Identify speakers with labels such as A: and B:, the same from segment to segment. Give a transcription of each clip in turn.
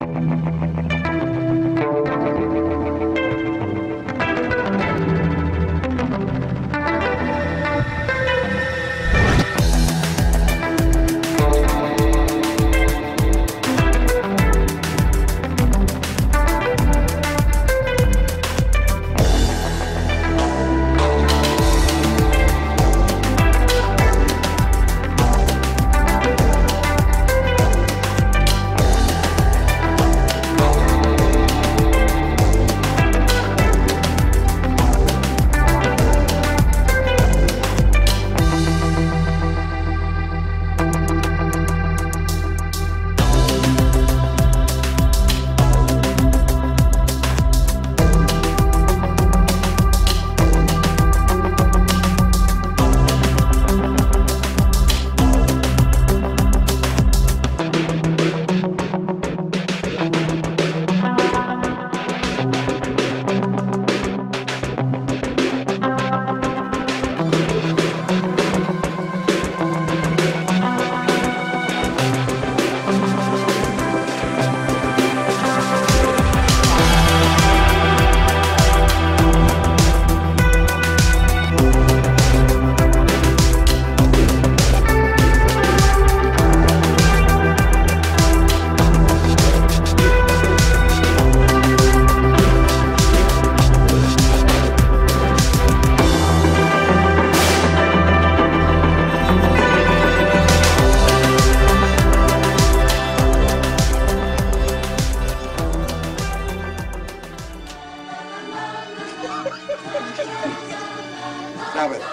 A: Stop it.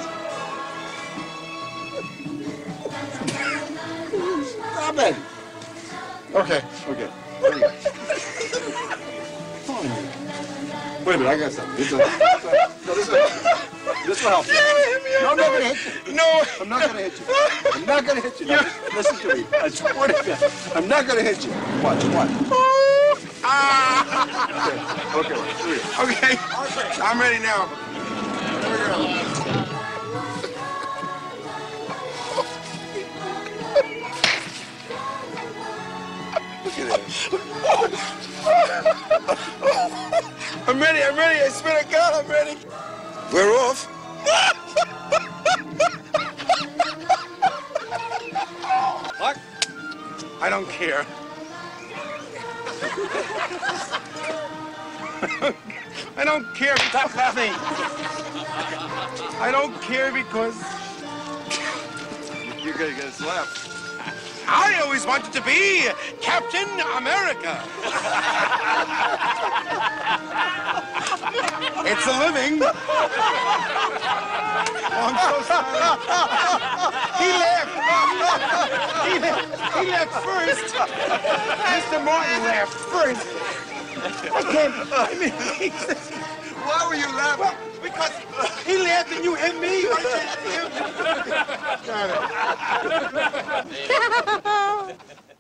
A: Stop it. Okay. There you go. Wait a minute, I got something. This will help you. No, I'm not going to hit you. No. I'm not going to hit you. I'm not going to hit you. Now, listen to me. I swear to God. I'm not going to hit you. Watch. Okay. I'm ready now. Here we go. Look at this. I'm ready. I swear to God, I'm ready. We're off. What? I don't care. I don't care. Stop laughing. I don't care because you're gonna get a slap. I always wanted to be Captain America. It's a living. Oh, I'm so sorry. He left first. Mr. Martin laughed first. Why were you laughing? Because he laughed and you hit me. Got it.